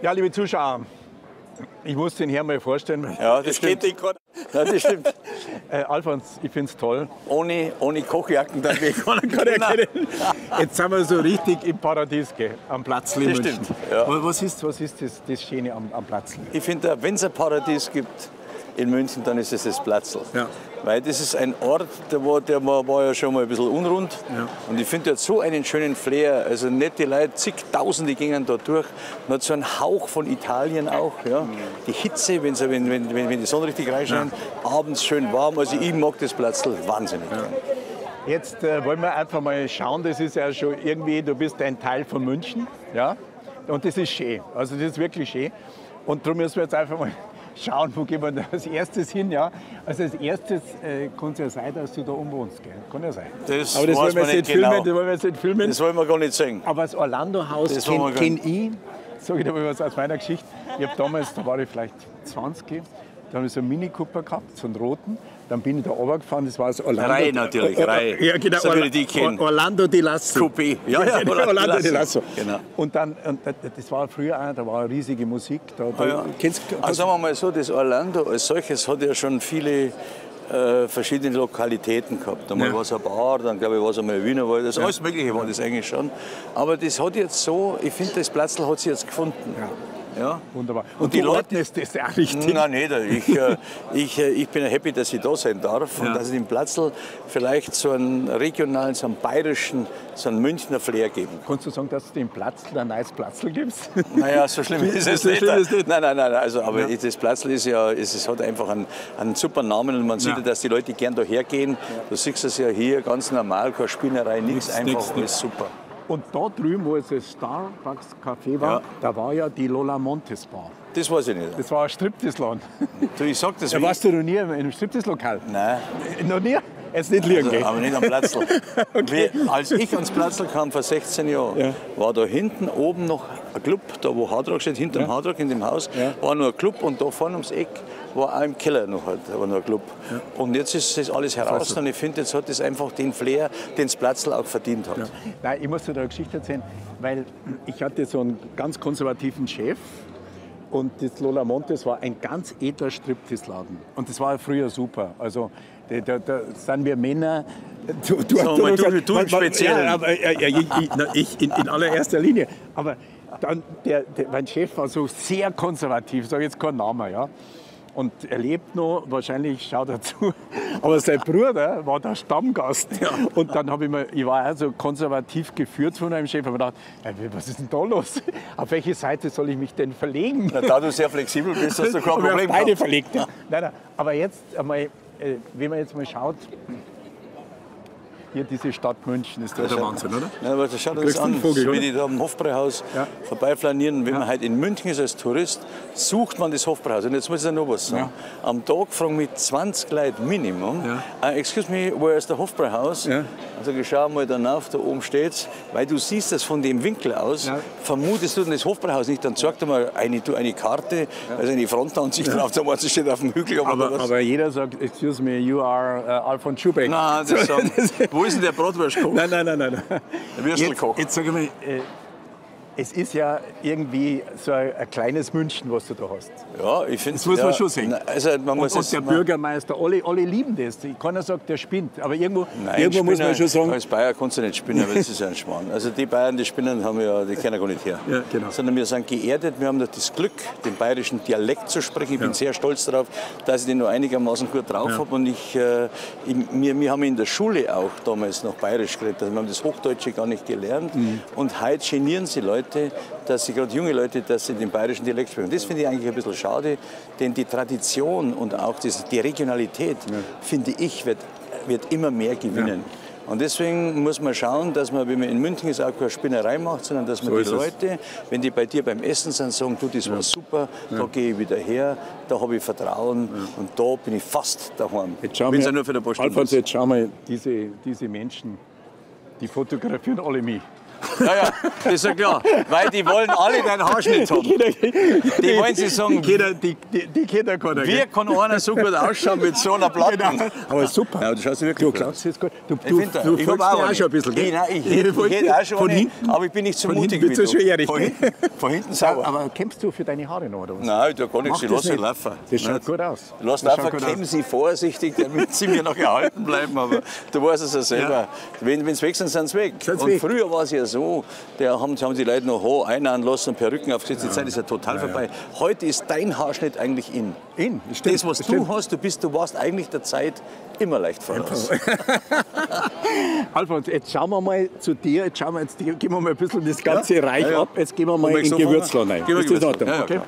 Ja, liebe Zuschauer, ich muss den Herrn mal vorstellen. Ja, das geht nicht gerade. Ja, das stimmt. Alfons, ich finde es toll. Ohne Kochjacken, dann will ich gar nicht erkennen. Jetzt sind wir so richtig im Paradies, gell, am Platz in Das München. stimmt, ja. Was ist das Schöne am Platz? Ich finde, wenn es ein Paradies gibt in München, dann ist es das Platzl. Ja. Weil das ist ein Ort, der war ja schon mal ein bisschen unrund. Ja. Und ich finde, der hat so einen schönen Flair. Also nette Leute, zigtausende gingen da durch. Man hat so einen Hauch von Italien auch. Ja. Die Hitze, wenn die Sonne richtig reinscheint, abends schön warm. Also ich mag das Platzl wahnsinnig. Ja. Jetzt wollen wir einfach mal schauen, das ist ja schon irgendwie, du bist ein Teil von München. Ja? Und das ist schön, also das ist wirklich schön. Und darum müssen wir jetzt einfach mal schauen, wo gehen wir als erstes hin. Ja? Also als erstes kann es ja sein, dass du da wohnst, gell? Kann ja sein. Aber das wollen wir nicht filmen, das wollen wir jetzt nicht filmen. Das wollen wir gar nicht sehen. Aber das Orlando-Haus kenn ich, sage ich dir mal was aus meiner Geschichte. Ich habe damals, da war ich vielleicht 20, da habe ich so einen Mini Cooper gehabt, so einen roten. Dann bin ich da runtergefahren, das war das Orlando. Reihe natürlich, Reihe. Ja, genau, Orlando di Lasso. Coupé. Ja, Orlando di Lasso. Genau. Und dann, das war früher auch, da war eine riesige Musik. Also sagen wir mal so, das Orlando als solches hat ja schon viele verschiedene Lokalitäten gehabt. Einmal war es ein Bar, dann glaube ich war es einmal ein Wienerwald, also alles Mögliche war das eigentlich schon. Aber das hat jetzt so, ich finde, das Platzl hat sich jetzt gefunden. Ja. Wunderbar. Und die Leute ist das auch richtig? Nein, nicht. Ich bin happy, dass ich da sein darf und dass ich dem Platzl vielleicht so einen regionalen, so einen bayerischen, so einen Münchner Flair geben. Kannst du sagen, dass du dem Platzl ein neues Platzl gibst? Naja, so schlimm ist es nicht. Nein. Also, aber das Platzl ist ja, es hat einfach einen super Namen und man sieht ja, dass die Leute gern daher gehen. Ja. Du siehst es ja hier ganz normal, keine Spinnerei, nichts, einfach alles super. Und da drüben, wo es das Starbucks Café war, da war ja die Lola Montes Bar. Das weiß ich nicht. Das war ein Striptease-Laden. Du, ich sag das. Ja, warst du noch nie in einem Striptease-Lokal? Nein. Noch nie? Jetzt nicht liegen gehen. Aber nicht am Platzl. Okay. Als ich ans Platzl kam vor 16 Jahren, war da hinten oben noch ein Club, da wo Hardrock steht, hinter dem Hardrock in dem Haus, war noch ein Club und da vorne ums Eck war auch im Keller noch, war noch ein Club. Ja. Und jetzt ist das alles heraus und ich finde, jetzt hat das einfach den Flair, den das Platzl auch verdient hat. Ja. Nein, ich muss dir da eine Geschichte erzählen, weil ich hatte so einen ganz konservativen Chef und das Lola Montes war ein ganz edler Striptease-Laden. Und das war früher super. Also da sind wir Männer. Du speziell. Ja, aber ich in allererster Linie. Aber dann mein Chef war so sehr konservativ, ich sage jetzt keinen Namen, ja. Und er lebt noch, wahrscheinlich schaut er zu. Aber sein Bruder war der Stammgast. Ja. Und dann ich war also konservativ geführt von einem Chef. Ich habe gedacht, was ist denn da los? Auf welche Seite soll ich mich denn verlegen? Na, da du sehr flexibel bist, hast du kein Problem. Beide verlegt. Ja. Nein. Aber jetzt einmal, wenn man jetzt mal schaut, hier diese Stadt München, ist der Wahnsinn, oder? Ja, aber das schaut uns an, Vogel, wie die da am Hofbräuhaus vorbeiflanieren. Wenn man halt in München ist als Tourist, sucht man das Hofbräuhaus. Und jetzt muss ich noch was sagen. Ja. Am Tag fragen mich 20 Leute Minimum, excuse me, where is the Hofbräuhaus? Ja. Also ich schau mal danach, da oben steht's, weil du siehst das von dem Winkel aus, vermutest du das Hofbräuhaus nicht, dann zeig dir mal eine Karte, also eine Frontansicht drauf, da steht auf dem Hügel. Aber jeder sagt, excuse me, you are Alfons Schubeck. Nein, das sagen, wo ist denn der Bratwurstkoch? Nein. Der Würstelkoch. Jetzt sag ich mal, es ist ja irgendwie so ein kleines München, was du da hast. Ja, ich finde es. Das muss man schon sehen. Also und der Bürgermeister, alle lieben das. Keiner sagt, der spinnt. Aber irgendwo muss man schon sagen. Als Bayer kannst du nicht spinnen, weil das ist ja ein Schmarrn. Also die Bayern, die spinnen, die kennen gar nicht her. Ja, genau. Sondern wir sind geerdet, wir haben das Glück, den bayerischen Dialekt zu sprechen. Ich bin sehr stolz darauf, dass ich den nur einigermaßen gut drauf habe. Und wir haben in der Schule auch damals noch bayerisch geredet. Also wir haben das Hochdeutsche gar nicht gelernt. Und heute genieren sie Leute, dass sie, gerade junge Leute, dass sie den bayerischen Dialekt sprechen. Das finde ich eigentlich ein bisschen schade, denn die Tradition und auch die Regionalität, finde ich, wird immer mehr gewinnen. Ja. Und deswegen muss man schauen, dass man, wenn man in München ist, auch keine Spinnerei macht, sondern dass man die Leute, wenn die bei dir beim Essen sind, sagen, du, das war super, da gehe ich wieder her, da habe ich Vertrauen und da bin ich fast daheim. Wenn es nur für ein paar Stunden ist. Alfons, jetzt schau mal, diese Menschen, die fotografieren alle mich. Ja, ja, das ist ja klar. Weil die wollen alle deinen Haarschnitt haben. Die wollen sie sagen, die Kinder kann wie kann einer so gut ausschauen mit so einer Platte? Genau. Aber super. Ja, du schaust wirklich Du glaubst jetzt gut. Du ich habe auch schon ein bisschen, gell? Nein, ich hätte auch schon von eine, hinten, aber ich bin nicht so mutig wie du. Schon ehrlich. Von hinten sauber. Aber kämpfst du für deine Haare noch, oder was? Nein, ich tue gar nichts, ich lasse sie nicht. laufen. Das schaut gut aus. Lass einfach, kämmen sie vorsichtig, damit sie mir noch erhalten bleiben. Aber du weißt es ja selber. Ja. Wenn sie weg sind, sind sie weg. Und früher war es ja so, da haben die Leute noch Haar einnahen lassen, Perücken aufgesetzt. Die Zeit ist ja total vorbei. Heute ist dein Haarschnitt eigentlich in. Stimmt, das, was du hast, du warst eigentlich der Zeit immer leicht voraus. Alfons, jetzt schauen wir mal zu dir. Jetzt gehen wir mal ein bisschen das ganze Reich ab. Jetzt gehen wir mal in Gewürzland rein. Ist das in Ordnung? Okay.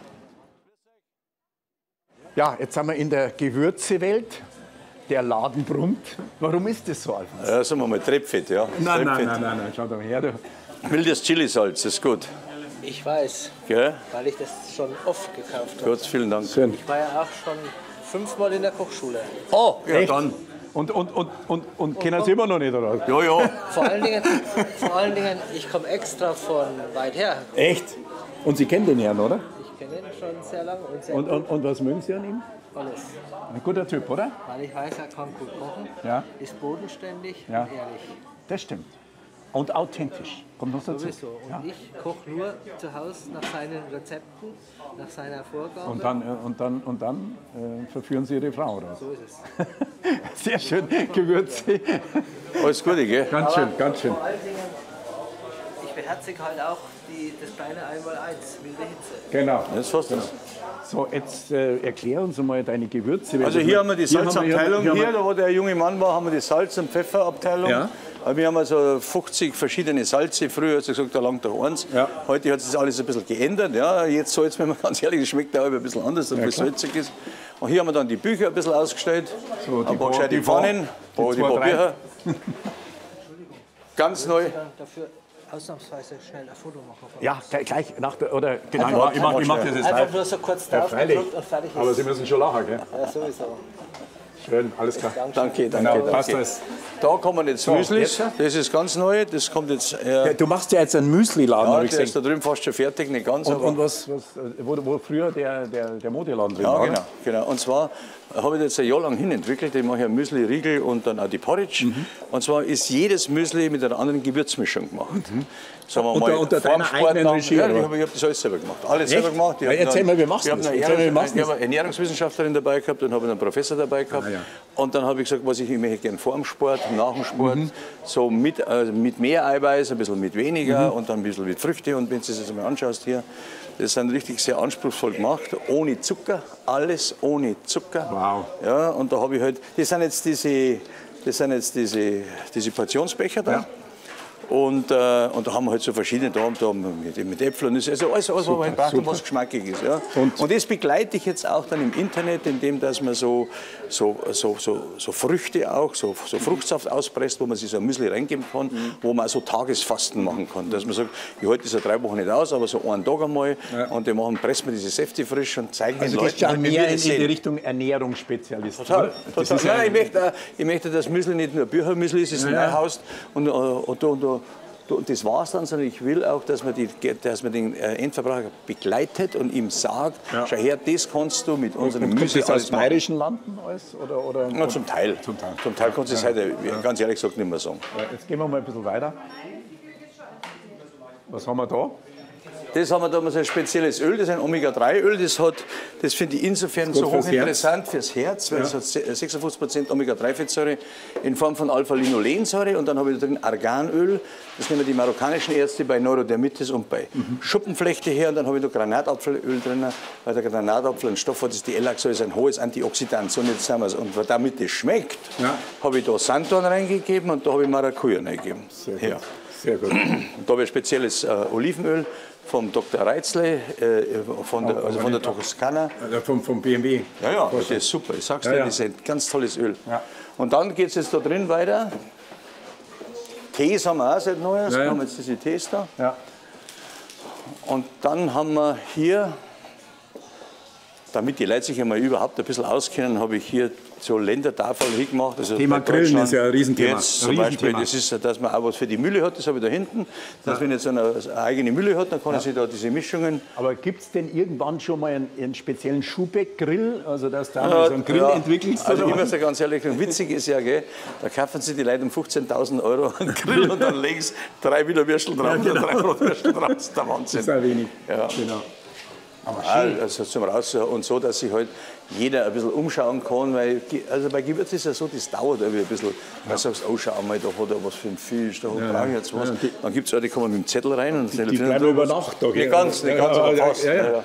Ja, jetzt sind wir in der Gewürzewelt. Der Laden brummt. Warum ist das so, Alfons? Ja, sagen wir mal Treppfett, ja. Nein, schau doch her. Du. Mildes Chilisalz, ist gut. Ich weiß, Gell? weil ich das schon oft gekauft habe. Gut, vielen Dank. Ich war ja auch schon 5-mal in der Kochschule. Oh, ja, echt? dann. Und kennen Sie immer noch nicht, oder? Ja, ja. Vor allen Dingen, ich komme extra von weit her. Echt? Und Sie kennen den Herrn, oder? Ich kenne ihn schon sehr lange und sehr gut. Und was mögen Sie an ihm? Alles. Ein guter Typ, oder? Weil ich weiß, er kann gut kochen, Ja. ist bodenständig Ja. und ehrlich. Das stimmt. Und authentisch. Kommt noch dazu. Sowieso. Und Ja. ich koche nur zu Hause nach seinen Rezepten, nach seiner Vorgabe. Und dann verführen Sie Ihre Frau, oder? So ist es. Sehr schön, Gewürze. Alles Gute, gell? Ganz schön, ganz schön. Vor allen Dingen, ich beherzige halt auch das kleine 1x1, milde Hitze. Genau. Das hast du. So, jetzt erklär uns mal deine Gewürze. Also hier haben wir die Salzabteilung. Hier Hier, da wo der junge Mann war, haben wir die Salz- und Pfefferabteilung. Ja. Wir haben also 50 verschiedene Salze. Früher hat sie gesagt, da langt doch eins. Ja. Heute hat sich das alles ein bisschen geändert. Ja, jetzt salzen wir, ganz ehrlich, das schmeckt auch ein bisschen anders, als es salzig ist. Und hier haben wir dann die Bücher ein bisschen ausgestellt. So, ein paar gescheite Pfannen, die paar Bücher. Ganz neu. Dafür ausnahmsweise schnell ein Foto machen. Ja, gleich nach der, oder genau, ich mach das jetzt Einfach live. nur so kurz Ja, drauf freilich. gedrückt und fertig ist. Aber Sie müssen schon lachen, gell? Ja, sowieso. Schön, alles klar. Danke, Genau, danke. passt das. Da kommen jetzt Müslis. Das ist ganz neu. Das kommt jetzt. Ja, du machst ja jetzt einen Müsli-Laden, Ja, habe ich der ist gesehen. da drüben fast schon fertig, nicht ganz. Und wo früher der Modeladen drin Ja, war? genau, genau. Und zwar habe ich das ein Jahr lang hin entwickelt. Ich mache ja Müsli, Riegel und dann auch die Porridge. Und zwar ist jedes Müsli mit einer anderen Gewürzmischung gemacht. Sagen wir mal, Unter vor dem deiner Sport eigenen dann- Regie, Ja, oder? ich habe das alles selber gemacht. Alles Echt? selber gemacht. Ja, erzähl mal, wie machst du das? Ich Erzähl mal, wie habe machst du das? eine Ernährungswissenschaftlerin dabei gehabt, dann habe ich einen Professor dabei gehabt. Ah, ja. Und dann habe ich gesagt, was ich möchte gerne vor dem Sport, nach dem Sport, so mit mehr Eiweiß, ein bisschen mit weniger und dann ein bisschen mit Früchte. Und wenn du das jetzt mal anschaust hier, das sind richtig sehr anspruchsvoll gemacht, ohne Zucker, alles ohne Zucker. Wow. Ja, und da habe ich halt, das sind jetzt diese Portionsbecher da. Ja. Und da haben wir halt so verschiedene da mit Äpfeln. Also alles, was man halt braucht, was geschmackig ist. Ja. Und das begleite ich jetzt auch dann im Internet, indem dass man so Früchte auch, so Fruchtsaft auspresst, wo man sich so ein Müsli reingeben kann, wo man auch so Tagesfasten machen kann. Dass man sagt, ich halte das ja 3 Wochen nicht aus, aber so einen Tag einmal und die pressen wir diese Säfte frisch und zeigen Also den gehst Leuten, du wie wir mehr in das die sehen. Richtung Ernährungsspezialist. Total, oder? Das total. ist ja, Nein, ich möchte, dass Müsli nicht nur Büchermüsli ist, es ist ein Haus und das war es dann, sondern ich will auch, dass man den Endverbraucher begleitet und ihm sagt, schau her, das kannst du mit unserem Kommt Müsli das aus alles machen. bayerischen Landen alles? Oder? Ja, zum Teil. Zum Teil kannst du es heute, ganz ehrlich gesagt, nicht mehr sagen. Ja, jetzt gehen wir mal ein bisschen weiter. Was haben wir da? Das haben wir da mal so ein spezielles Öl, das ist ein Omega-3-Öl. Das finde ich insofern so fürs hochinteressant fürs Herz, weil es hat 56% Omega-3-Fettsäure in Form von Alpha-Linolensäure und dann habe ich da drin Arganöl. Das nehmen die marokkanischen Ärzte bei Neurodermitis und bei Schuppenflechte her. Und dann habe ich da Granatapfelöl drin, weil der Granatapfel ein Stoff hat, das die L-Laxol ist ein hohes Antioxidant. So nicht sagen wir es. Und damit das schmeckt, habe ich da Sanddorn reingegeben und da habe ich Maracuja reingegeben. Sehr gut. Und da habe ich spezielles Olivenöl vom Dr. Reitzle, von der Toskana. Vom BMW. Ja, das ist super. Ich sag's dir, das ist ein ganz tolles Öl. Ja. Und dann geht es jetzt da drin weiter. Tees haben wir auch seit Neues. Ja. Haben wir jetzt diese Tees da. Ja. Und dann haben wir hier Damit die Leute sich einmal überhaupt ein bisschen auskennen, habe ich hier so Ländertafeln hingemacht. Also Thema Grillen ist ja ein Riesenthema. Jetzt zum Beispiel, das ist, dass man auch was für die Mühle hat, das habe ich da hinten. Dass wenn jetzt einer eine eigene Mühle hat, dann kann er sich da diese Mischungen... Aber gibt es denn irgendwann schon mal einen speziellen Schuhbeck-Grill? Also dass da so einen Grill entwickelst? Also ich muss ja ganz ehrlich sagen, witzig ist ja, gell, da kaufen sich die Leute um 15.000 € einen Grill und dann legen sie 3 Wiener Würstel drauf und 3 Brotwürstel drauf. Das ist der Wahnsinn. Das ist auch wenig. Ja. Genau. Aber also zum Raus und so, dass sich halt jeder ein bisschen umschauen kann, weil also bei Gewürz ist ja so, das dauert irgendwie ein bisschen. Weil du sagst, oh schau mal, da hat er was für einen Fisch, da brauche ich jetzt was. Dann gibt es auch, die kommen mit dem Zettel rein. Und die bleiben über Nacht da. Nicht ganz, aber fast. Ja.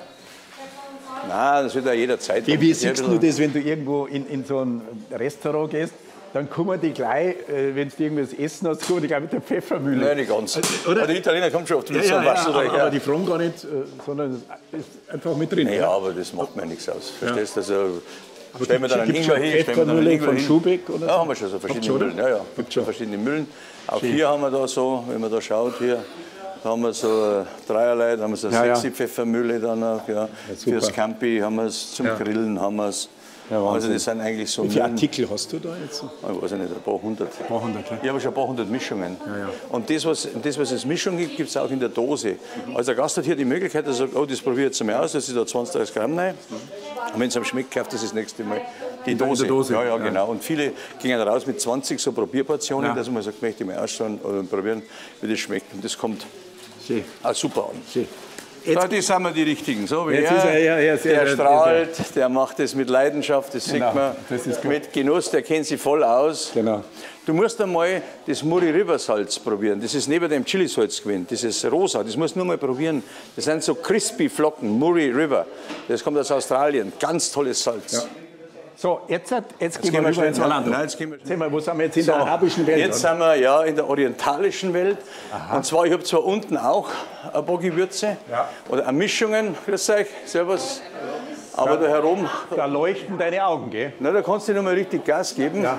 Nein, das wird ja jederzeit. Wie siehst du das, wenn du irgendwo in so ein Restaurant gehst? Dann kommen die gleich, wenn du irgendwas essen hast, kommen die gleich mit der Pfeffermühle. Nein, nicht ganz. Oder? Der Italiener kommt schon oft mit so einem Waschelreich. Aber die fragen gar nicht, sondern es ist einfach mit drin. Ja, aber das macht mir nichts aus. Verstehst du? Also, stellen wir dann einen Ingwer hin, stellen wir dann einen Ingwer hin. Von Schuhbeck oder so? Ja, haben wir schon so verschiedene Müllen. Ja, gibt schon verschiedene Müllen. Auch hier haben wir da so, wenn man da schaut, hier, da haben wir so dreierlei, da haben wir so eine 6 Pfeffermühle dann noch. Ja. Fürs Campi haben wir es, zum Grillen haben wir es. Ja, also das sind eigentlich so... Wie viele Artikel hast du da jetzt? Ich weiß nicht, ein paar hundert. Ja. Ich habe schon ein paar hundert Mischungen. Ja. Und das, was es Mischung gibt, gibt es auch in der Dose. Also der Gast hat hier die Möglichkeit, dass er sagt, oh, das probiere ich jetzt mal aus, das ist da 20, 30 Gramm rein. Und wenn es ihm schmeckt, kauft das nächste Mal die Dose. Ja, genau. Und viele gehen raus mit 20 so Probierportionen, dass man sagt, möchte ich mal ausschauen oder probieren, wie das schmeckt. Und das kommt super an. Schön. Da, die sind wir die Richtigen. So wie jetzt der strahlt, der macht es mit Leidenschaft, das sieht man. Das ist mit Genuss, der kennt sich voll aus. Genau. Du musst einmal das Murray River Salz probieren. Das ist neben dem Chilisalz gewesen. Das ist rosa, das musst du nur mal probieren. Das sind so crispy Flocken, Murray River. Das kommt aus Australien. Ganz tolles Salz. Ja. So, jetzt gehen wir rüber ins Orlando. Wo sind wir jetzt in der arabischen Welt? Jetzt sind wir ja in der orientalischen Welt. Aha. Und zwar, ich habe zwar unten auch ein paar Gewürze oder Mischungen. Grüß euch, servus. Aber da herum... Da leuchten deine Augen, gell? Na, da kannst du noch mal richtig Gas geben. Ja.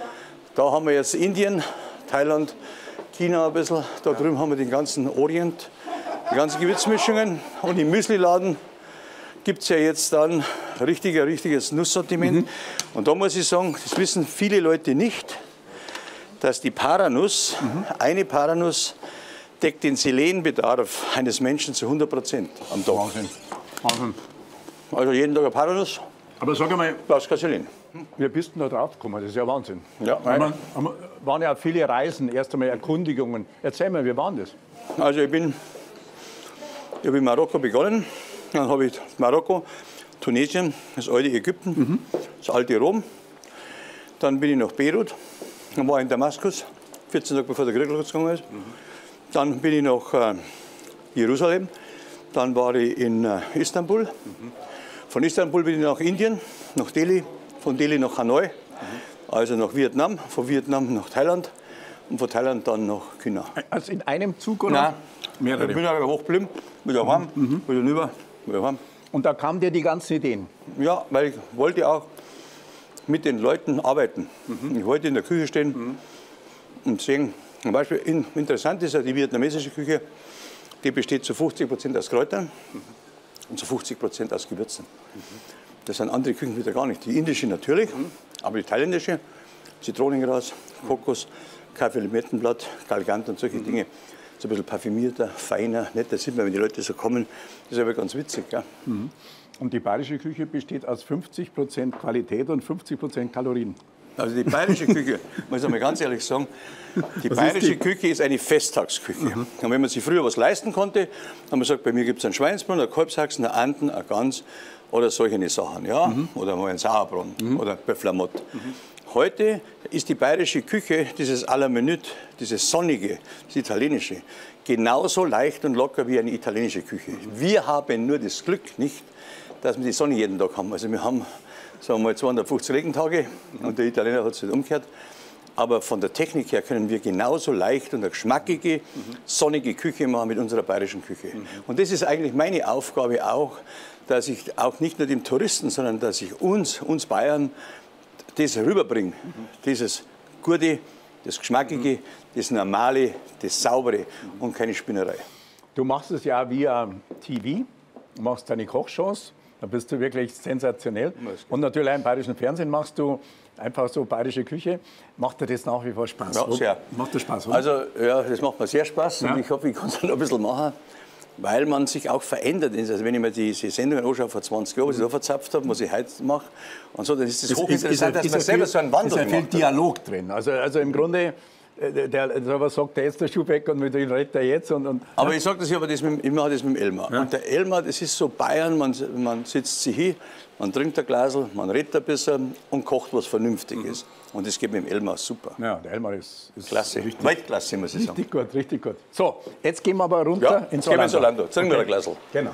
Da haben wir jetzt Indien, Thailand, China ein bisschen. Da drüben haben wir den ganzen Orient, die ganzen Gewürzmischungen. Und im Müsliladen gibt es ja jetzt dann richtiges Nusssortiment. Und da muss ich sagen, das wissen viele Leute nicht, dass die Paranuss, eine Paranuss, deckt den Selenbedarf eines Menschen zu 100% am Tag. Wahnsinn. Also jeden Tag eine Paranuss. Aber sag einmal, brauchst kein Selen. Wie bist du da drauf gekommen? Das ist ja Wahnsinn. Ja, waren ja viele Reisen, erst einmal Erkundigungen. Erzähl mal, wie waren das? Also ich habe in Marokko begonnen. Dann habe ich Marokko, Tunesien, das alte Ägypten, das alte Rom. Dann bin ich nach Beirut, dann war ich in Damaskus, 14 Tage bevor der Krieg losgegangen ist. Dann bin ich nach Jerusalem, dann war ich in Istanbul. Von Istanbul bin ich nach Indien, nach Delhi, von Delhi nach Hanoi, also nach Vietnam, von Vietnam nach Thailand und von Thailand dann nach China. Also in einem Zug oder? Nein, mehrere. Ich bin aber hochgeblieben, wieder warm, wieder rüber. Und da kamen dir die ganzen Ideen? Ja, weil ich wollte auch mit den Leuten arbeiten. Ich wollte in der Küche stehen und sehen. Zum Beispiel interessant ist ja die vietnamesische Küche, die besteht zu 50% aus Kräutern und zu 50% aus Gewürzen. Das sind andere Küchen wieder gar nicht. Die indische natürlich, aber die thailändische, Zitronengras, Kokos, Kaffee-Limettenblatt, Galgant und solche Dinge. So ein bisschen parfümierter, feiner, nett. Das sieht man, wenn die Leute so kommen. Das ist aber ganz witzig. Ja. Und die bayerische Küche besteht aus 50% Qualität und 50% Kalorien. Also die bayerische Küche, muss ich mal ganz ehrlich sagen, die bayerische Küche ist eine Festtagsküche. Und wenn man sich früher was leisten konnte, haben wir gesagt, bei mir gibt es einen Schweinsbraten, einen Kalbshaxen, einen Anden, einen Gans oder solche Sachen. Ja? Oder mal einen Sauerbraten oder Bœuf-la-Motte. Heute ist die bayerische Küche, dieses à la minute, dieses Sonnige, das Italienische, genauso leicht und locker wie eine italienische Küche. Wir haben nur das Glück nicht, dass wir die Sonne jeden Tag haben. Also wir haben, sagen wir mal, 250 Regentage und der Italiener hat es nicht umgekehrt. Aber von der Technik her können wir genauso leicht und eine geschmackige, sonnige Küche machen mit unserer bayerischen Küche. Und das ist eigentlich meine Aufgabe auch, dass ich auch nicht nur dem Touristen, sondern dass ich uns Bayern, das rüberbringen. Dieses Gute, das Geschmackige, das Normale, das Saubere und keine Spinnerei. Du machst es ja via TV, du machst deine Kochshows Da bist du wirklich sensationell. Und natürlich im Bayerischen Fernsehen machst du einfach so bayerische Küche. Macht dir das nach wie vor Spaß? Ja, sehr. Macht dir Spaß, oder? Also ja, das macht mir sehr Spaß Ja. und ich hoffe, ich kann es noch ein bisschen machen, weil man sich auch verändert. Also wenn ich mir diese Sendungen anschaue vor 20 Jahren, was ich da verzapft habe, was ich heute mache und so, dann ist das hochinteressant, dass man selber so einen Wandel macht. Ist ja viel macht. Dialog drin. Also im Grunde, was sagt der jetzt, der Schubeck, und mit wem redet er jetzt? Aber ich sage das, ich mache das mit dem Elmar. Ja. Und der Elmar, das ist so Bayern, man sitzt sich hin, man trinkt ein Glasl, man redet ein bisschen und kocht was Vernünftiges. Und das geht mit dem Elmar super. Ja, der Elmar ist klasse, Weltklasse, muss ich sagen. Richtig gut, richtig gut. So, jetzt gehen wir aber runter Ja, ins gehen wir ins Orlando. Orlando. Trinken wir ein Glasl. Genau.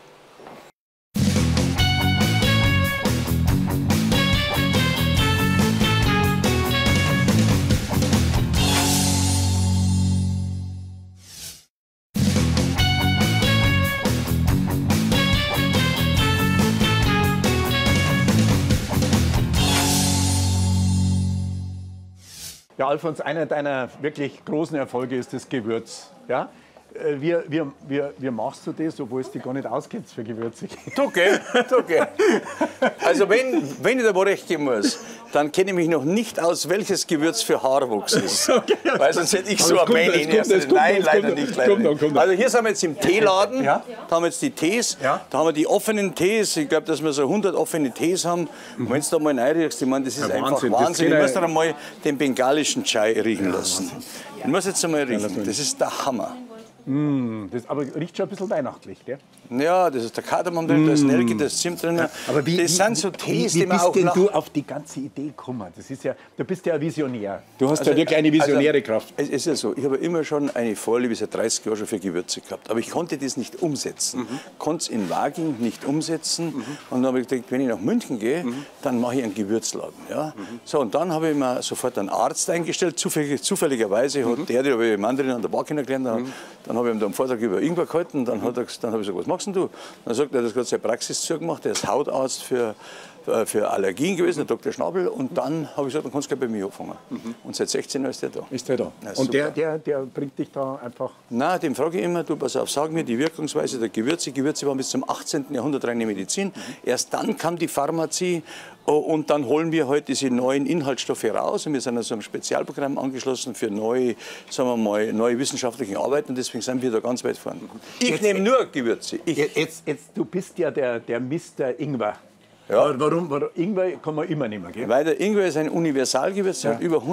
Ja, Alfons, einer deiner wirklich großen Erfolge ist das Gewürz. Ja? Wie machst du das, obwohl es dir gar nicht ausgeht für Gewürze? Du geh. Also wenn ich da mal recht geben muss, dann kenne ich mich noch nicht aus, welches Gewürz für Haarwuchs ist. Okay, weil sonst hätte ich so eine Mähne in erster Linie. Nein, leider nicht. Also hier sind wir jetzt im Teeladen, Ja. da haben wir jetzt die Tees, Ja. da haben wir die offenen Tees. Ich glaube, dass wir so 100 offene Tees haben. Und wenn du da mal reinriechst, ich meine, das ist Ja, einfach Wahnsinn. Wahnsinn. Das Ich geht muss dann einmal den bengalischen Chai riechen lassen. Ich muss jetzt einmal riechen, das ist der Hammer. Aber riecht schon ein bisschen weihnachtlich, gell? Ja, das ist der Kardamom drin, da ist Nelke, da ist Zimt drin. Aber das sind so Tees, wie die man bist auch denn nach... du auf die ganze Idee gekommen? Das ist ja, du bist ja ein Visionär. Du hast Also, ja wirklich eine visionäre also, Kraft. Es ist ja so, ich habe immer schon eine Vorliebe seit 30 Jahren schon für Gewürze gehabt. Aber ich konnte das nicht umsetzen. Konnte es in Waging nicht umsetzen. Und dann habe ich gedacht, wenn ich nach München gehe, dann mache ich einen Gewürzladen. Ja? So, und dann habe ich mir sofort einen Arzt eingestellt. Zufälligerweise hat der habe ich Mandarin an der Bar kennengelernt. Dann habe ich ihm da einen Vortrag über Ingwer gehalten. Dann habe ich gesagt, was machst denn du? Dann sagt er, das hat seine Praxis zugemacht. Er ist Hautarzt für Allergien gewesen, der Dr. Schnabel. Und dann habe ich gesagt, dann kannst du gleich bei mir anfangen. Und seit 16 Jahren ist der da. Ist der da? Ja, und super. der bringt dich da einfach... Na, dem frage ich immer, du pass auf, sag mir die Wirkungsweise der Gewürze. Gewürze waren bis zum 18. Jahrhundert reine Medizin. Erst dann kam die Pharmazie und dann holen wir heute diese neuen Inhaltsstoffe raus. Und wir sind also einem Spezialprogramm angeschlossen für neue, sagen wir mal, neue wissenschaftliche Arbeiten. Und deswegen sind wir da ganz weit vorne. Ich nehme nur Gewürze. Du bist ja der Mr. Ingwer. Ja. Warum? Ingwer kann man immer nehmen, gell? Weil der Ingwer ist ein Universalgewürz, hat über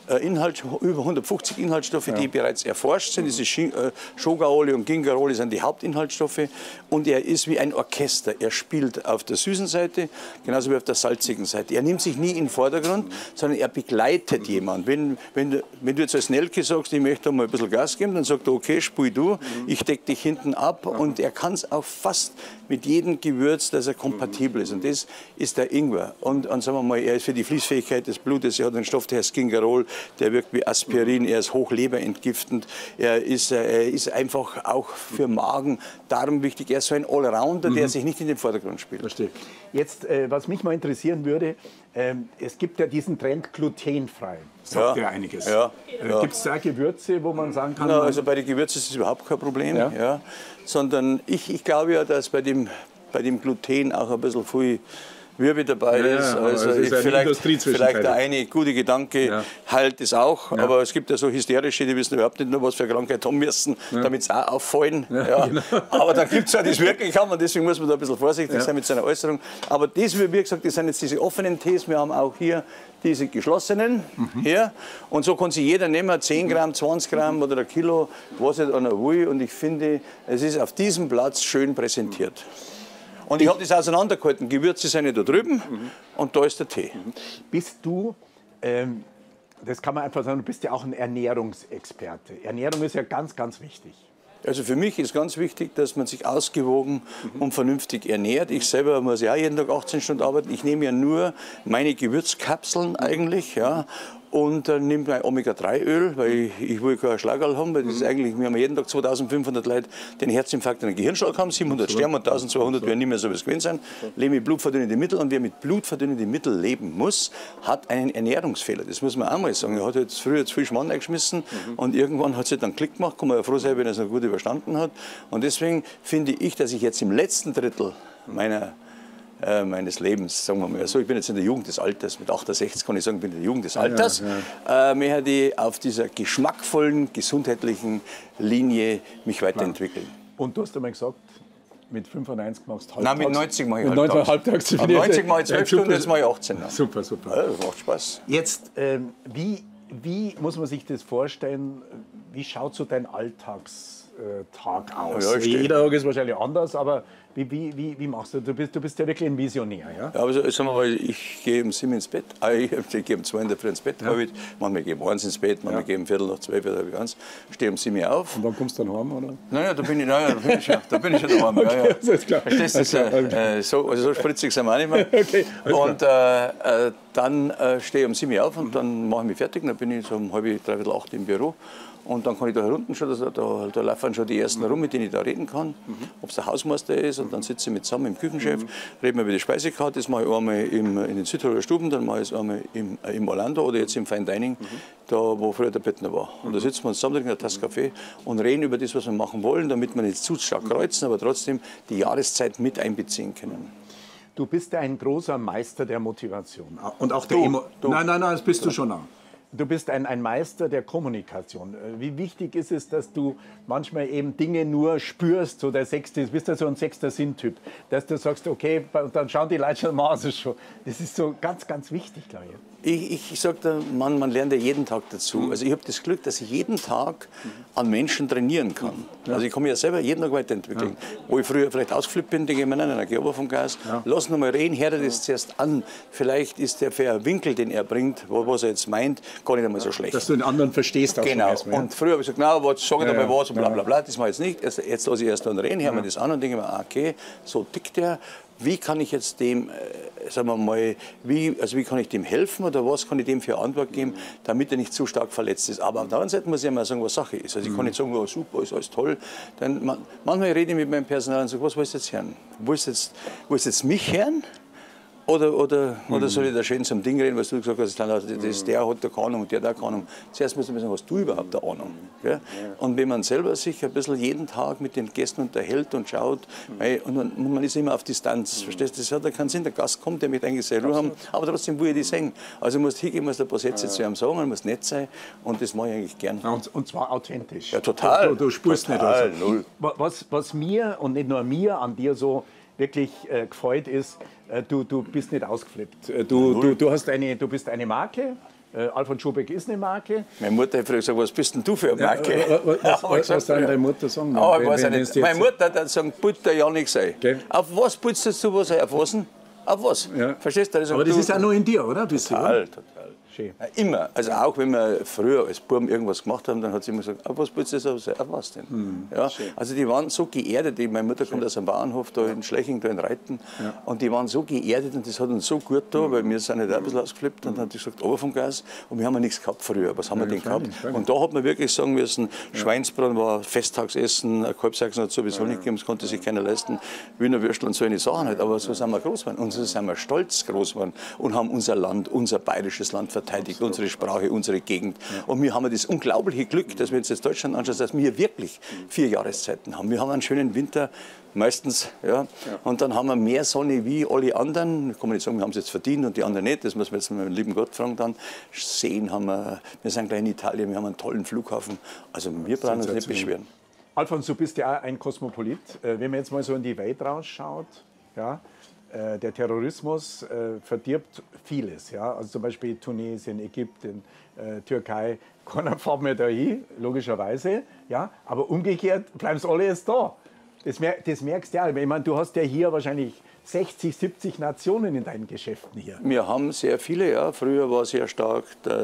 150 Inhaltsstoffe, die bereits erforscht sind. Diese Shogaoli und Gingeroli sind die Hauptinhaltsstoffe. Und er ist wie ein Orchester. Er spielt auf der süßen Seite, genauso wie auf der salzigen Seite. Er nimmt sich nie in den Vordergrund, sondern er begleitet jemanden. Wenn du jetzt als Nelke sagst, ich möchte mal ein bisschen Gas geben, dann sagt er, okay, spiel du, ich decke dich hinten ab. Und er kann es auch fast mit jedem Gewürz, dass er kompatibel ist. Und das ist der Ingwer. Und sagen wir mal, er ist für die Fließfähigkeit des Blutes, er hat einen Stoff, der heißt Gingerol, der wirkt wie Aspirin, er ist hochleberentgiftend, er ist einfach auch für Magen, Darm wichtig. Er ist so ein Allrounder, der sich nicht in den Vordergrund spielt. Verstehe. Jetzt, was mich mal interessieren würde, es gibt ja diesen Trend glutenfrei. Sagt ja einiges. Ja, ja. Gibt es da Gewürze, wo man sagen kann... Na, also bei den Gewürzen ist es überhaupt kein Problem. Ja. Ja. Sondern ich glaube ja, dass bei dem Gluten auch ein bisschen viel Wirbel dabei ist. Also es ist vielleicht der eine gute Gedanke halt es auch. Ja. Aber es gibt ja so hysterische, die wissen überhaupt nicht nur, was für eine Krankheit haben müssen, damit sie auch auffallen. Ja. Genau. Aber dann gibt es ja das wirklich haben und deswegen muss man da ein bisschen vorsichtig sein mit seiner Äußerung. Aber das, wie gesagt, das sind jetzt diese offenen Tees. Wir haben auch hier diese geschlossenen hier. Und so kann sich jeder nehmen, 10 Gramm, 20 Gramm oder ein Kilo, was nicht einer will. Und ich finde, es ist auf diesem Platz schön präsentiert. Und ich habe das auseinandergehalten. Gewürze sind da drüben und da ist der Tee. Bist du, das kann man einfach sagen, du bist ja auch ein Ernährungsexperte. Ernährung ist ja ganz, ganz wichtig. Also für mich ist ganz wichtig, dass man sich ausgewogen und vernünftig ernährt. Ich selber muss ja jeden Tag 18 Stunden arbeiten. Ich nehme ja nur meine Gewürzkapseln eigentlich. Ja. Und dann nimmt man Omega-3-Öl, weil ich will keinen Schlagerl haben, weil das ist eigentlich, wir haben jeden Tag 2500 Leute, die einen Herzinfarkt und einen Gehirnschlag haben, 700 sterben und 1200 werden nicht mehr so was gewesen sein, leben mit blutverdünnende Mittel und wer mit blutverdünnende Mittel leben muss, hat einen Ernährungsfehler. Das muss man auch mal sagen. Er hat jetzt früher zu viel Schmarrn eingeschmissen und irgendwann hat es dann Klick gemacht, kann man ja froh sein, wenn er es noch gut überstanden hat. Und deswegen finde ich, dass ich jetzt im letzten Drittel meiner meines Lebens, sagen wir mal so. Ich bin jetzt in der Jugend des Alters, mit 68 kann ich sagen, ich bin in der Jugend des Alters. Möchte ich auf dieser geschmackvollen, gesundheitlichen Linie mich weiterentwickeln. Und du hast einmal gesagt, mit 95 machst du halbtags. Nein, mit 90 mache ich halbtags. Mit 90 mache ich 12 Stunden, jetzt mache ich 18. Super, super. Ja, das macht Spaß. Jetzt, wie muss man sich das vorstellen, wie schaut so dein Alltagstag aus? Ja, jeder Tag ist wahrscheinlich anders, aber wie machst du? Du bist ja wirklich ein Visionär, ja? Ja, aber sagen wir mal, ich gehe um 7 ins Bett, ich gehe um 2 in der Früh ins Bett, manchmal gehe ich um 1 ins Bett, manchmal gehe ich um Viertel nach 12 oder halb ganz, stehe um 7 auf. Und dann kommst du dann heim, oder? Naja, da bin ich schon daheim. Okay, ja. Das ist klar. Verstehst du, so spritzig sind wir auch nicht mehr. Okay, und dann stehe ich um 7 auf und dann mache ich mich fertig, dann bin ich so um halb, dreiviertel 8 im Büro. Und dann kann ich da herunten schon, da laufen schon die ersten rum, mit denen ich da reden kann, ob es der Hausmeister ist. Und dann sitze ich mit zusammen im Küchenchef, reden wir über die Speisekarte. Das mache ich einmal in den Südtiroler Stuben, dann mache ich es einmal im Orlando oder jetzt im Fine Dining, da wo früher der Bettner war. Und da sitzen wir uns zusammen, trinken eine Tasse Kaffee und reden über das, was wir machen wollen, damit wir nicht zu stark kreuzen, aber trotzdem die Jahreszeit mit einbeziehen können. Du bist ja ein großer Meister der Motivation. Und auch der Nein, das bist du schon auch. Du bist ein Meister der Kommunikation. Wie wichtig ist es, dass du manchmal eben Dinge nur spürst, so der Sechste, du bist ja so ein sechster Sinn-Typ, dass du sagst, okay, dann schauen die Leute schon mal schon. Das ist so ganz, ganz wichtig, glaube ich. Ich sage, man lernt ja jeden Tag dazu. Also ich habe das Glück, dass ich jeden Tag an Menschen trainieren kann. Also ich kann mich ja selber jeden Tag weiterentwickeln. Wo ich früher vielleicht ausgeflippt bin, denke ich mir, nein, geh aber vom Gas, lass noch mal reden, hör dir das zuerst an. Vielleicht ist der für einen Winkel, den er bringt, was er jetzt meint, gar nicht einmal so schlecht. Dass du den anderen verstehst auch genau. schon erstmal. Und früher habe ich gesagt, na, sag ich da mal was und bla bla bla, das mache ich jetzt nicht. Jetzt lasse ich erst dann reden, höre mir das an und denke mir, okay, so tickt der. Wie kann ich jetzt dem, sagen wir mal, wie kann ich dem helfen oder was kann ich dem für eine Antwort geben, damit er nicht zu stark verletzt ist. Aber auf der anderen Seite muss ich mal sagen, was Sache ist. Also ich kann nicht sagen, oh, super, ist alles toll. Denn manchmal rede ich mit meinem Personal und sage, was willst du jetzt hören? Willst du jetzt mich hören? Oder soll ich da schön zum Ding reden, was du gesagt hast, der hat da keine Ahnung und der da keine Ahnung. Zuerst muss man sagen, hast du überhaupt eine Ahnung? Ja? Und wenn man selber sich ein bisschen jeden Tag mit den Gästen unterhält und schaut, und man ist immer auf Distanz, verstehst du? Das hat ja keinen Sinn, der Gast kommt, der möchte eigentlich seine Ruhe haben, aber trotzdem will ich die sehen. Also du musst hingehen, musst ein paar Sätze zu ihm sagen, man muss nett sein und das mache ich eigentlich gern. Und zwar authentisch. Ja, total. Du spürst total, nicht. Also. Was mir und nicht nur mir an dir so wirklich gefreut ist, du bist nicht ausgeflippt. Du bist eine Marke. Alfons Schubeck ist eine Marke. Meine Mutter hat früher gesagt, was bist denn du für eine Marke? Was soll deine Mutter sagen? Meine Mutter hat gesagt, Butter ja nichts sein. Okay. Auf was putzt du was ein? Auf was? Auf was? Ja. Verstehst du? Aber das ist auch nur in dir, oder? Total. Schön. Immer. Also auch wenn wir früher als Buben irgendwas gemacht haben, dann hat sie immer gesagt, auf was putzt du das? Auf was denn? Ja? Also die waren so geerdet. Meine Mutter kommt aus einem Bauernhof da in Schleching, da in Reiten. Ja. Und die waren so geerdet und das hat uns so gut da, weil wir sind nicht auch ein bisschen ausgeflippt. Und dann hat sie gesagt, aber vom Gas. Und wir haben ja nichts gehabt früher. Was haben wir denn gehabt? Und da hat man wirklich sagen müssen, Schweinsbraten war Festtagsessen, ein Kalbsachsen hat es sowieso nicht gegeben, das konnte sich keiner leisten. Wiener Würstel und so eine Sachen halt. Aber so sind wir groß geworden. Und so sind wir stolz groß geworden und haben unser Land, unser bayerisches Land verteidigt, unsere Sprache, unsere Gegend. Und wir haben das unglaubliche Glück, dass wir uns jetzt Deutschland anschauen, dass wir wirklich 4 Jahreszeiten haben. Wir haben einen schönen Winter, meistens, ja. Und dann haben wir mehr Sonne wie alle anderen. Ich kann nicht sagen, wir haben es jetzt verdient und die anderen nicht. Das muss man jetzt mit dem lieben Gott fragen dann. Seen haben wir sind gleich in Italien, wir haben einen tollen Flughafen. Also wir brauchen uns nicht beschweren. Alfons, du bist ja auch ein Kosmopolit. Wenn man jetzt mal so in die Welt rausschaut, ja, der Terrorismus verdirbt vieles. Ja? Also zum Beispiel Tunesien, Ägypten, Türkei. Keiner fährt mehr da hin, logischerweise. Ja? Aber umgekehrt bleiben sie alle jetzt da. Das merkst du ja. Ich meine, du hast ja hier wahrscheinlich 60, 70 Nationen in deinen Geschäften hier. Wir haben sehr viele, ja. Früher war sehr stark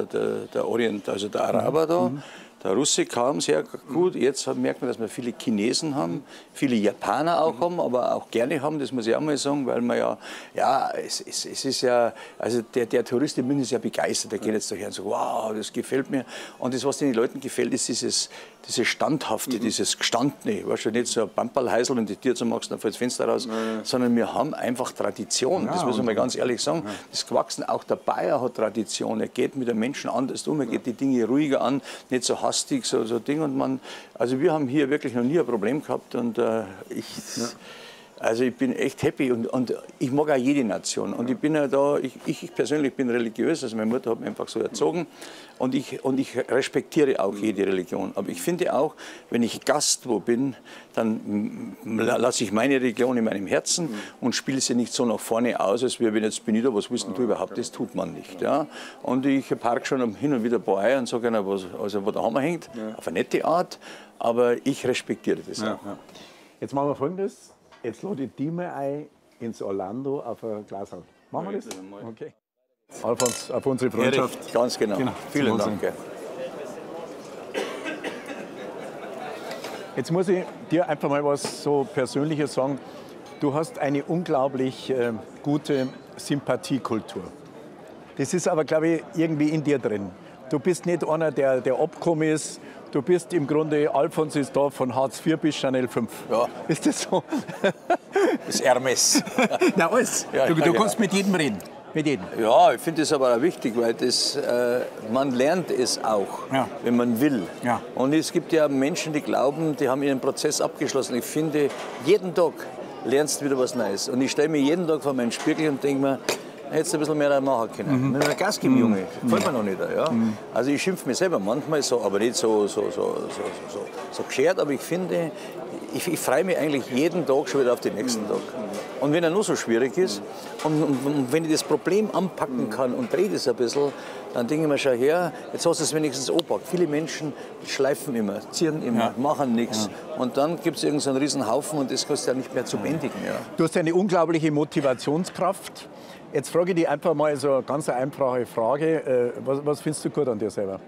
der Orient, also der Araber da. Der Russe kam sehr gut. Jetzt merkt man, dass wir viele Chinesen haben, viele Japaner auch haben, aber auch gerne haben, das muss ich auch mal sagen, weil man es ist ja, also der Tourist in München ist ja begeistert, der geht jetzt daher und sagt, wow, das gefällt mir. Und das, was den Leuten gefällt, ist dieses Standhafte, dieses Gestandene. Weißt du, nicht so ein Bamperlheisel, wenn du die Tür zumachst, dann fällt das Fenster raus, sondern wir haben einfach Tradition, das muss man mal ganz ehrlich sagen. Das Gewachsen, auch der Bayer hat Tradition, er geht mit den Menschen anders um, er geht die Dinge ruhiger an, nicht so hastig, so Ding. Und also wir haben hier wirklich noch nie ein Problem gehabt und Also ich bin echt happy und ich mag auch jede Nation. Und ich bin ja da, ich persönlich bin religiös, also meine Mutter hat mich einfach so erzogen und ich respektiere auch jede Religion. Aber ich finde auch, wenn ich Gast wo bin, dann lasse ich meine Religion in meinem Herzen und spiele sie nicht so nach vorne aus, als wenn jetzt bin ich da, was willst du überhaupt, das tut man nicht. Ja? Und ich parke schon hin und wieder bei und sage ihnen, wo der Hammer hängt, auf eine nette Art, aber ich respektiere das auch. Ja. Jetzt machen wir Folgendes. Jetzt lade ich die mal ein ins Orlando auf ein Glashaus. Machen wir das? Okay. Alfons, auf unsere Freundschaft. Erich, ganz genau. Vielen Dank. Jetzt muss ich dir einfach mal was so Persönliches sagen. Du hast eine unglaublich gute Sympathiekultur. Das ist aber, glaube ich, irgendwie in dir drin. Du bist nicht einer, der abgekommen ist. Du bist im Grunde, Alfons ist da von Hartz IV bis Chanel 5. Ja. Ist das so? Das Hermes. Na, alles. Ja, du genau. kannst mit jedem reden. Mit jedem. Ja, ich finde das aber auch wichtig, weil das, man lernt es auch, wenn man will. Ja. Und es gibt ja Menschen, die glauben, die haben ihren Prozess abgeschlossen. Ich finde, jeden Tag lernst du wieder was Neues. Und ich stelle mir jeden Tag vor meinen Spiegel und denke mir, hättest du ein bisschen mehr machen können. Mit einer Gas geben, Junge, gefällt mir noch nicht. Ja? Also ich schimpfe mir selber manchmal so, aber nicht so geschert, aber ich finde, ich freue mich eigentlich jeden Tag schon wieder auf den nächsten Tag. Und wenn er nur so schwierig ist und wenn ich das Problem anpacken kann und drehe das ein bisschen, dann denke ich mir, schau her, jetzt hast du es wenigstens angepackt. Viele Menschen schleifen immer, ziehen immer, machen nichts. Und dann gibt es irgendeinen so einen riesen Haufen und das kannst du ja nicht mehr zu bändigen. Ja. Du hast eine unglaubliche Motivationskraft. Jetzt frage ich dich einfach mal so eine ganz einfache Frage. Was findest du gut an dir selber?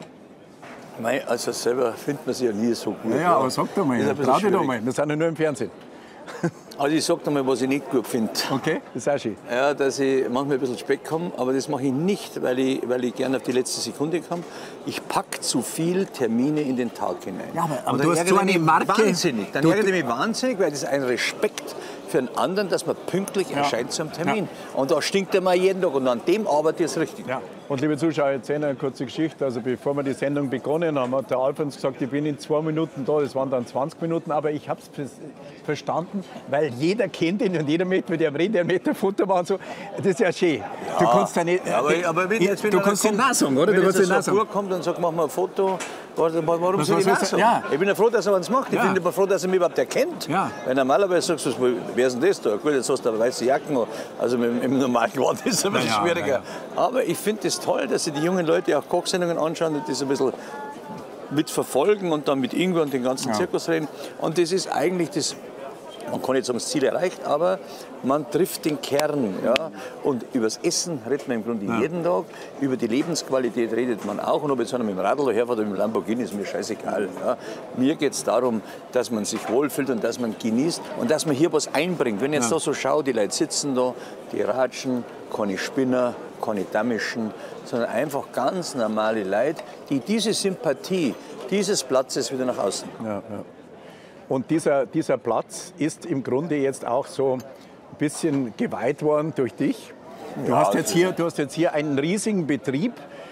Also selber findet man sich ja nie so gut. Ja, aber sag doch mal, trau dich doch mal. Wir sind ja nur im Fernsehen. Also ich sag dir mal, was ich nicht gut finde. Okay, das ist auch schön. Ja, dass ich manchmal ein bisschen Speck habe, aber das mache ich nicht, weil ich gerne auf die letzte Sekunde komme. Ich packe zu viel Termine in den Tag hinein. Ja, aber du hast so eine Marke. Wahnsinnig. Dann ärgert mich wahnsinnig, weil das ist ein Respekt für einen anderen, dass man pünktlich erscheint zum Termin. Ja. Und da stinkt er mal jeden Tag und an dem arbeite ich es richtig. Ja. Und liebe Zuschauer, ich erzähle eine kurze Geschichte. Also bevor wir die Sendung begonnen haben, hat der Alfons gesagt, ich bin in 2 Minuten da. Das waren dann 20 Minuten, aber ich habe es verstanden, weil jeder kennt ihn und jeder möchte mit ihm reden, der möchte ein Foto machen. So. Das ist ja schön. Ja, du kannst ja nicht. Aber wenn du kannst den nachsagen, oder? Wenn du jetzt ein Chauffeur kommt und sagt, mach mal ein Foto, warum soll ich nachsagen? Ja. Ich bin ja froh, dass er eins macht. Ich bin aber froh, dass er mich überhaupt erkennt. Ja. Weil normalerweise sagst du, wer ist denn das da? Gut, jetzt hast du eine weiße Jacken. Also im normalen Gewand ist es ein bisschen schwieriger. Aber ich finde es toll, dass sich die jungen Leute auch Kochsendungen anschauen und das ein bisschen mitverfolgen und dann mit Ingo und den ganzen Zirkus reden. Und das ist eigentlich das. Man kann nicht sagen, das Ziel erreicht, aber man trifft den Kern. Ja? Und über das Essen redet man im Grunde jeden Tag. Über die Lebensqualität redet man auch. Und ob jetzt einer mit dem Radl herfährt oder mit dem Lamborghini, ist mir scheißegal. Ja? Mir geht es darum, dass man sich wohlfühlt und dass man genießt und dass man hier was einbringt. Wenn ich jetzt da so schaue, die Leute sitzen da, die ratschen, keine Spinner, keine Damischen, sondern einfach ganz normale Leute, die diese Sympathie dieses Platzes wieder nach außen. Ja. Und dieser Platz ist im Grunde jetzt auch so ein bisschen geweiht worden durch dich. Du hast jetzt hier einen riesigen Betrieb.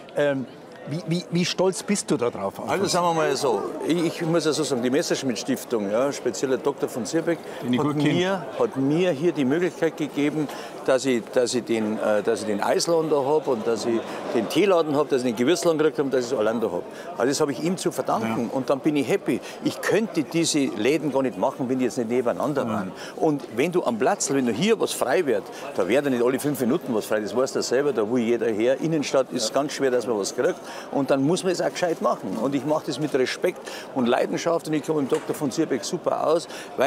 Wie stolz bist du da drauf? Also sagen wir mal so, ich muss ja so sagen, die Messerschmidt-Stiftung, speziell der Dr. von Zierbeck, hat mir hier die Möglichkeit gegeben, dass ich den Eisladen da habe und dass ich den Teeladen habe, dass ich den Gewürzladen gekriegt habe und dass ich das Orlando habe. Also das habe ich ihm zu verdanken und dann bin ich happy. Ich könnte diese Läden gar nicht machen, wenn die jetzt nicht nebeneinander waren. Und wenn du am Platz, wenn du hier was frei wird, da wird ja nicht alle 5 Minuten was frei, das weißt du selber, da will jeder her. Innenstadt ist ganz schwer, dass man was kriegt. Und dann muss man es auch gescheit machen. Und ich mache das mit Respekt und Leidenschaft. Und ich komme mit dem Dr. von Zierbeck super aus, weil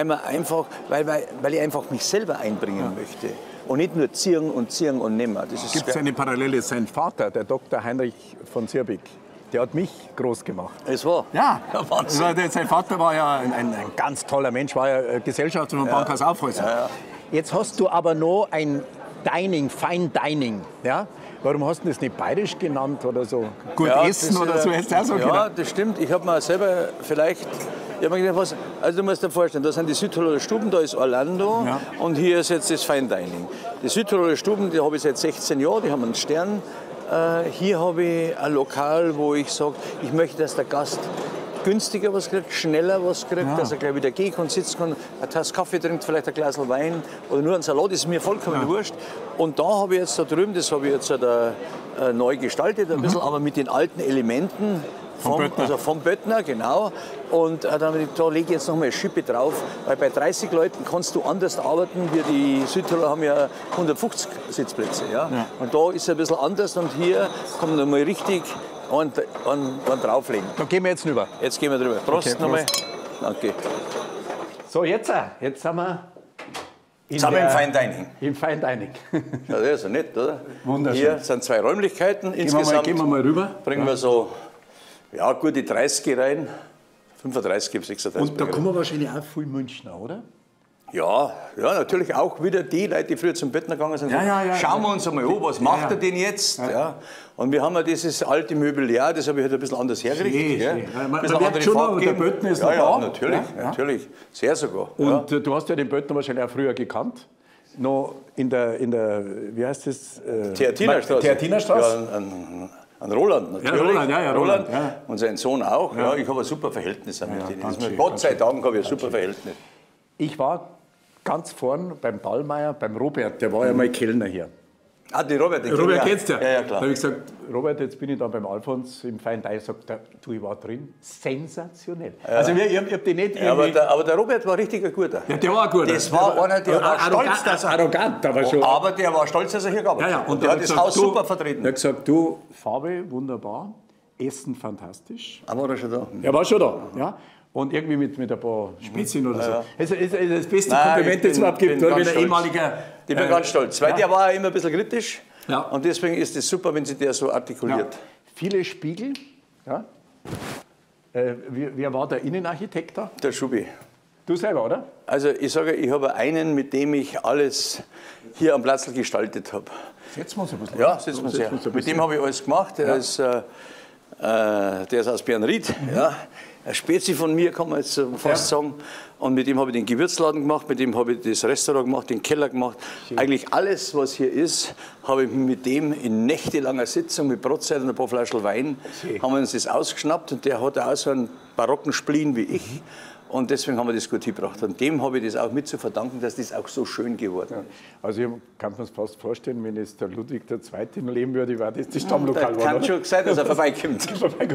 ich einfach mich selber einbringen möchte. Und nicht nur ziehen und nehmen. Gibt es eine Parallele? Sein Vater, der Dr. Heinrich von Zierbeck, der hat mich groß gemacht. Es war? Ja. Sein Vater war ja ein ganz toller Mensch, war ja Gesellschafter von Bankhaus Aufhäuser. Ja. Jetzt hast du aber noch ein Dining, Fine Dining. Ja? Warum hast du das nicht bayerisch genannt oder so? Gut essen oder so? Hast du auch so genannt? Das stimmt. Ich habe mir selber vielleicht... Ich habe mir gedacht, also du musst dir vorstellen, da sind die Südtiroler Stuben, da ist Orlando und hier ist jetzt das Fine Dining. Die Südtiroler Stuben, die habe ich seit 16 Jahren, die haben einen Stern. Hier habe ich ein Lokal, wo ich sage, ich möchte, dass der Gast günstiger was kriegt, schneller was kriegt, dass er gleich wieder gehen kann, sitzen kann, eine Tasse Kaffee trinkt, vielleicht ein Glas Wein oder nur ein Salat, ist mir vollkommen wurscht. Und da habe ich jetzt da drüben, das habe ich jetzt neu gestaltet ein bisschen, aber mit den alten Elementen. Vom Böttner, genau. Und da lege ich jetzt noch mal eine Schippe drauf, weil bei 30 Leuten kannst du anders arbeiten. Wir, die Südtiroler, haben ja 150 Sitzplätze. Ja? Und da ist es ein bisschen anders und hier kann man noch mal richtig einen drauflegen. Da gehen wir jetzt rüber. Jetzt gehen wir drüber. Prost, okay, nochmal. Danke. So, jetzt sind wir im Fine Dining. Im Fine Dining. Ja, das ist ja nett, oder? Wunderschön. Hier sind 2 Räumlichkeiten insgesamt. Gehen wir mal rüber. Bringen wir so gute 30 rein. 35, 36. Und da kommen wahrscheinlich auch viele Münchner, oder? Ja, natürlich auch wieder die Leute, die früher zum Böttner gegangen sind. Schauen wir uns einmal an, was macht er denn jetzt? Ja. Und wir haben ja dieses alte Mobiliar, das habe ich halt ein bisschen anders hergerichtet. Man merkt schon noch, der Böttner ist noch da. Natürlich, sehr sogar. Und du hast ja den Böttner wahrscheinlich auch früher gekannt. Noch in der wie heißt das? Theatinerstraße. Theatinerstraße? Ja, an Roland natürlich. Roland. Und sein Sohn auch. Ja. Ich habe ein super Verhältnis mit denen. Gott sei Dank habe ich ein super Verhältnis. Ich war ganz vorn beim Ballmeier, beim Robert, der war ja mal Kellner hier. Ah, den Robert, den Robert kennst du ja. Ja, klar. Da habe ich gesagt, Robert, jetzt bin ich dann beim Alfons im Fine Dining, sagt er, du, ich war drin, sensationell. Ja. Also ich hab die nicht irgendwie... Aber der Robert war richtig ein guter. Ja, der war ein guter. Das war einer, der war stolz, dass er... Arrogant, aber schon... Aber der war stolz, dass er hier gearbeitet hat. Und der hat das Haus super vertreten. Er hat gesagt, du, Farbe wunderbar, Essen fantastisch. Aber war er schon da? Er war schon da, ja. Und irgendwie mit ein paar Spezien oder so. Das ist das beste Kompliment, das es überhaupt gibt. Wenn ein ehemaliger... Ich bin ganz stolz, weil der war immer ein bisschen kritisch. Ja. Und deswegen ist es super, wenn sich der so artikuliert. Ja. Viele Spiegel. Ja. Wer war der Innenarchitekt da? Der Schubi. Du selber, oder? Also ich sage, ich habe einen, mit dem ich alles hier am Platz gestaltet habe. Setzen wir uns ein bisschen. Ja, setzen wir uns her. Mit dem habe ich alles gemacht. Der ist aus Bernried. Ja. Ein Spezi von mir, kann man jetzt fast sagen. Und mit dem habe ich den Gewürzladen gemacht, mit dem habe ich das Restaurant gemacht, den Keller gemacht. Schön. Eigentlich alles, was hier ist, habe ich mit dem in nächtelanger Sitzung mit Brotzeit und ein paar Flaschen Wein, haben wir uns das ausgeschnappt. Und der hat auch so einen barocken Spleen wie ich. Und deswegen haben wir das gut hingebracht. Und dem habe ich das auch mit zu verdanken, dass das auch so schön geworden ist. Also ich kann mir das fast vorstellen, wenn es der Ludwig II. Noch leben würde, war das Stammlokal. Das kann schon sein, dass er vorbeikommt.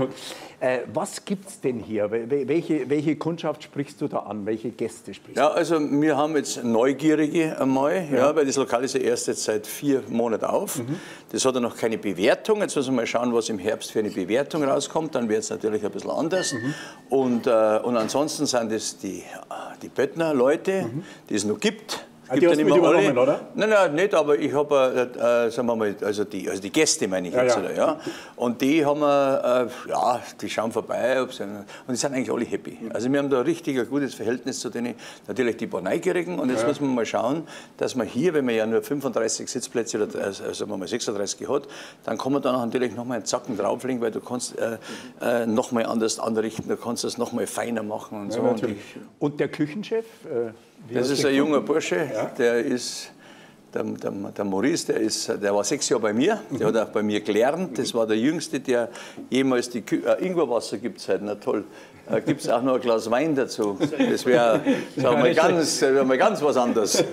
Was gibt es denn hier? Welche Kundschaft sprichst du da an? Welche Gäste sprichst du? Ja, also wir haben jetzt Neugierige einmal, weil das Lokal ist ja erst jetzt seit 4 Monaten auf. Das hat ja noch keine Bewertung. Jetzt müssen wir mal schauen, was im Herbst für eine Bewertung rauskommt. Dann wird es natürlich ein bisschen anders. Und ansonsten sind das die Böttner Leute, die es noch gibt. Die hast du mit übernommen, oder? Nein, nicht, aber ich habe, sagen wir mal, also die Gäste meine ich jetzt. Ja. Und die haben die schauen vorbei und die sind eigentlich alle happy. Also wir haben da richtig ein gutes Verhältnis zu denen, natürlich die paar Neugierigen. Und jetzt müssen wir mal schauen, dass man hier, wenn man ja nur 35 Sitzplätze oder sagen wir mal 36 hat, dann kann man da natürlich nochmal einen Zacken drauflegen, weil du kannst nochmal anders anrichten, du kannst das nochmal feiner machen und so. Und der Küchenchef? Das ist ein junger Bursche, der ist, der Maurice, der war 6 Jahre bei mir, der hat auch bei mir gelernt, das war der Jüngste, der jemals Ingwerwasser gibt es halt, na toll, gibt es auch noch ein Glas Wein dazu, das wäre mal ganz was anderes.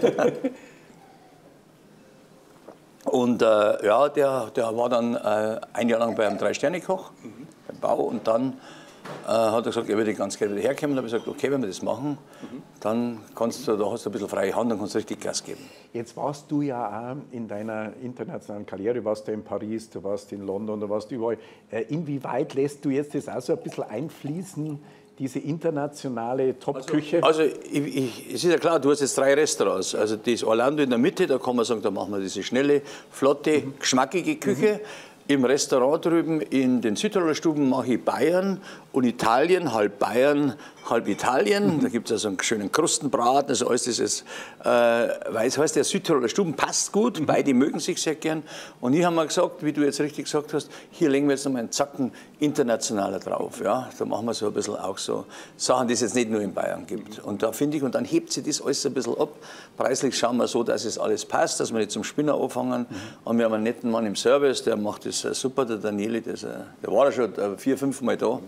Und der war dann ein Jahr lang bei einem 3-Sterne-Koch, beim Bau, und dann hat er gesagt, er würde ganz gerne wieder herkommen. Dann habe ich gesagt, okay, wenn wir das machen, dann da hast du ein bisschen freie Hand, dann kannst du richtig Gas geben. Jetzt warst du ja auch in deiner internationalen Karriere, du warst ja in Paris, du warst in London, du warst überall. Inwieweit lässt du jetzt das auch so ein bisschen einfließen, diese internationale Top-Küche? Also es ist ja klar, du hast jetzt 3 Restaurants. Also das Orlando in der Mitte, da kann man sagen, da machen wir diese schnelle, flotte, geschmackige Küche. Im Restaurant drüben in den Südtiroler Stuben mache ich Bayern und Italien, halb Bayern, halb Italien. Da gibt es also einen schönen Krustenbraten, also alles dieses, weil es heißt, der Südtiroler Stuben passt gut, beide mögen sich sehr gern. Und hier haben wir gesagt, wie du jetzt richtig gesagt hast, hier legen wir jetzt nochmal einen Zacken internationaler drauf. Ja? Da machen wir so ein bisschen auch so Sachen, die es jetzt nicht nur in Bayern gibt. Und da finde ich, und dann hebt sich das alles ein bisschen ab. Preislich schauen wir so, dass es alles passt, dass wir nicht zum Spinner anfangen. Und wir haben einen netten Mann im Service, der macht das super, der Danieli, der war ja schon 4-5 Mal da.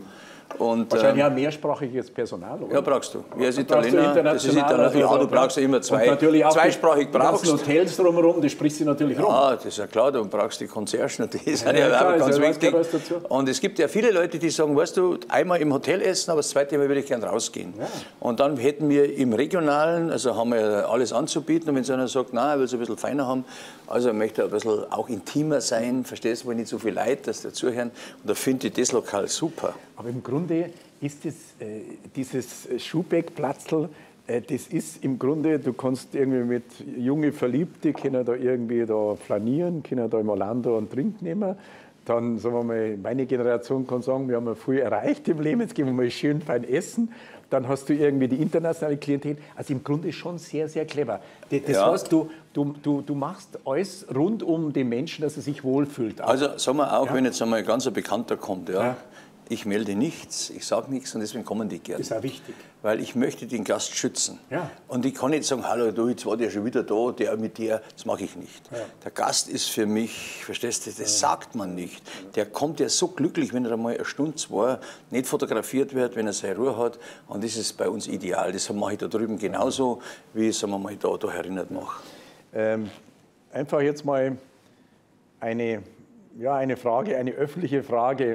Und, wahrscheinlich auch mehrsprachiges Personal, oder? Ja, brauchst du. Wie als Brauchst du Italiener, das ist Italiener. Ja, du brauchst ja immer zwei. Natürlich auch zweisprachig die ganzen brauchst. Hotels drumherum, das sprichst du natürlich rum. Ja, das ist ja klar, du brauchst die Conciergen, die sind Ja, ja klar, auch ganz ist ja wichtig. was dazu. Und es gibt ja viele Leute, die sagen, weißt du, einmal im Hotel essen, aber das zweite Mal würde ich gern rausgehen. Ja. Und dann hätten wir im Regionalen, also haben wir ja alles anzubieten. Und wenn so einer sagt, nein, er will es ein bisschen feiner haben, also er möchte ein bisschen auch intimer sein, verstehst du, wo nicht so viel Leute, dass dazuhören. Und da finde ich das Lokal super. Aber im Grunde ist es, dieses Schuhbeck-Platzl, das ist im Grunde, du kannst irgendwie mit junge Verliebte, können da irgendwie da flanieren, können da im Orlando einen Trink nehmen. Dann, sagen wir mal, meine Generation kann sagen, wir haben ja viel erreicht im Leben, jetzt gehen wir mal schön fein essen. Dann hast du irgendwie die internationale Klientel. Also im Grunde schon sehr, sehr clever. Das Ja. heißt, du machst alles rund um den Menschen, dass er sich wohlfühlt. Also sagen wir auch, Ja. wenn jetzt einmal ein ganzer Bekannter kommt, ja, Ja. ich melde nichts, ich sage nichts und deswegen kommen die gerne. Das ist auch wichtig. Weil ich möchte den Gast schützen. Ja. Und ich kann nicht sagen, hallo, du, jetzt war der schon wieder da, der mit dir, das mache ich nicht. Ja. Der Gast ist für mich, verstehst du, das sagt man nicht. Der kommt ja so glücklich, wenn er einmal eine Stunde, zwei nicht fotografiert wird, wenn er seine Ruhe hat. Und das ist bei uns ideal. Das mache ich da drüben genauso, wie ich, sagen wir mal, da erinnert mache. Einfach jetzt mal eine Frage, eine öffentliche Frage.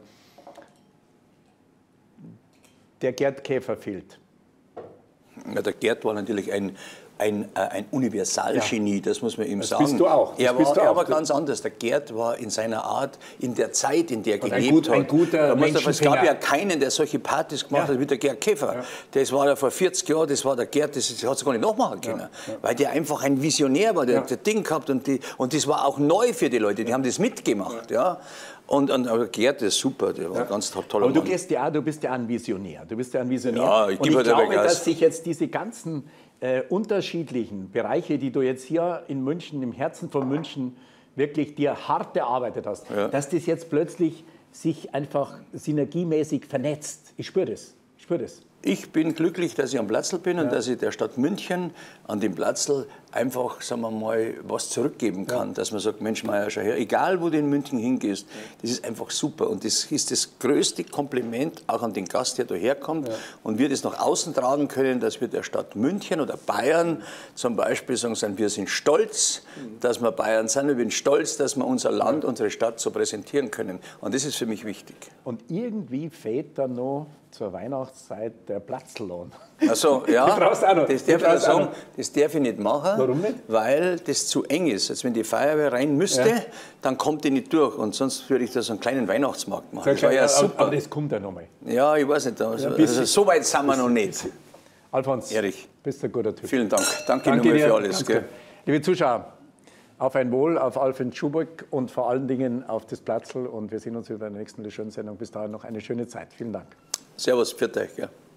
Der Gerd Käfer fehlt. Ja, der Gerd war natürlich ein Universalgenie, das muss man ihm sagen. bist du auch. Er war ganz anders. Der Gerd war in seiner Art, in der Zeit, in der er gelebt hat. Ein guter es gab ja keinen, der solche Partys gemacht hat wie der Gerd Käfer. Ja. Das war ja vor 40 Jahren, das war der Gerd, das hat es gar nicht nachmachen können. Weil der einfach ein Visionär war, der hat Ding gehabt und das war auch neu für die Leute, die haben das mitgemacht. Ja. Aber Gerd ist super, der war ein ganz toller Aber du Mann. bist ja ein Visionär. Du bist ja ein Visionär. Ja, ich und ich gebe glaube, dir Gas. dass sich jetzt diese ganzen unterschiedlichen Bereiche, die du jetzt hier in München, im Herzen von München, wirklich dir hart erarbeitet hast, dass das jetzt plötzlich sich einfach synergiemäßig vernetzt. Ich spüre das. Ich spüre das. Ich bin glücklich, dass ich am Platzl bin und dass ich der Stadt München an dem Platzl einfach, sagen wir mal, was zurückgeben kann. Dass man sagt, Mensch, Meier, schau her, egal wo du in München hingehst, das ist einfach super. Und das ist das größte Kompliment auch an den Gast, der daher kommt. Und wir das nach außen tragen können, dass wir der Stadt München oder Bayern zum Beispiel sagen, wir sind stolz, dass wir Bayern sind. Wir sind stolz, dass wir unser Land, unsere Stadt so präsentieren können. Und das ist für mich wichtig. Und irgendwie fehlt dann noch zur Weihnachtszeit der Platzllohn. Also, ja, Die brauchst du auch noch. das darf ich sagen, das darf ich nicht machen. Warum nicht? Weil das zu eng ist. Also wenn die Feuerwehr rein müsste, dann kommt die nicht durch. Und sonst würde ich da so einen kleinen Weihnachtsmarkt machen. Das war ja super. Aber das kommt ja noch mal. Ja, ich weiß nicht. Also, so weit sind wir noch nicht. Alfons, Erich. bist ein guter Typ. Vielen Dank. Danke nochmal dir. für alles. Ganz Gell? gut. Liebe Zuschauer, auf ein Wohl, auf Alfons Schubeck und vor allen Dingen auf das Platzl. Und wir sehen uns wieder in der nächsten schönen Sendung. Bis dahin noch eine schöne Zeit. Vielen Dank. Servus, pfiat euch. Ja.